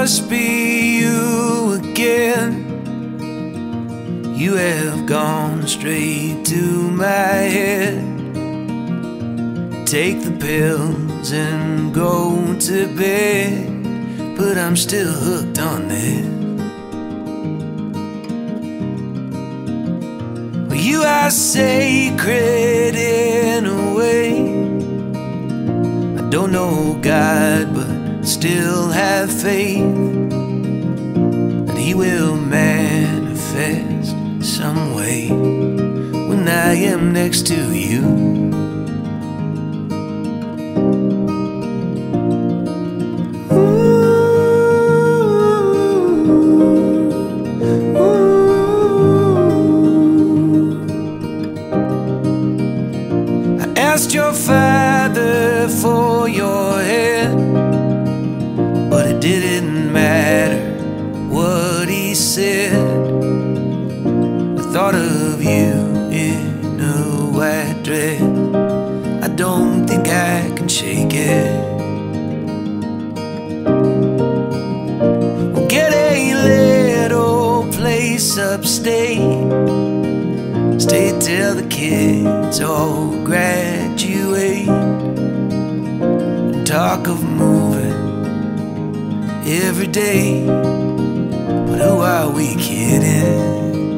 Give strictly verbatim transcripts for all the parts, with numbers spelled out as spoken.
must be you again. You have gone straight to my head. Take the pills and go to bed, but I'm still hooked on this. Well, you are sacred in a way. I don't know God, but still have faith that He will manifest some way when I am next to you. Asked your father for your hand, but it didn't matter what he said. The thought of you in a white dress, I don't think I can shake it. We'll get a little place upstate, stay till the kids all graduate, and talk of moving every day. But who are we kidding?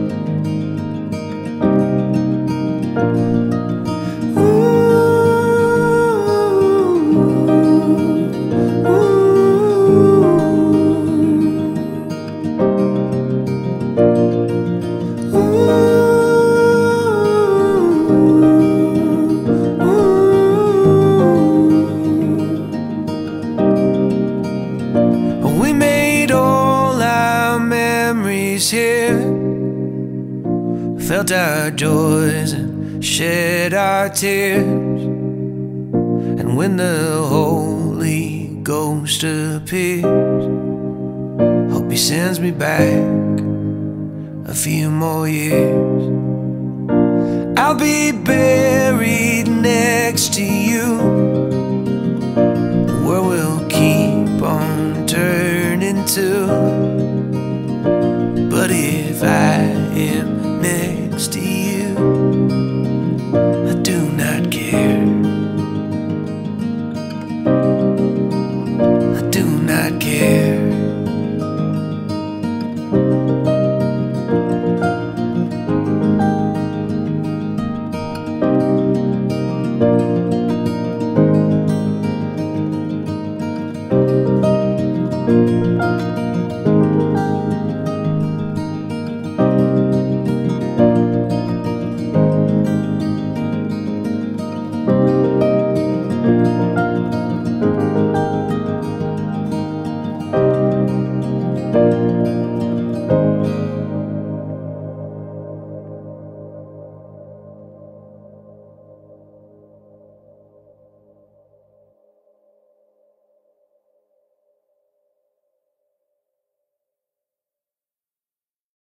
We made all our memories here, felt our joys and shed our tears. And when the Holy Ghost appears, hope He sends me back a few more years. I'll be buried next to you, the world will keep on turning to. But if I am next to you,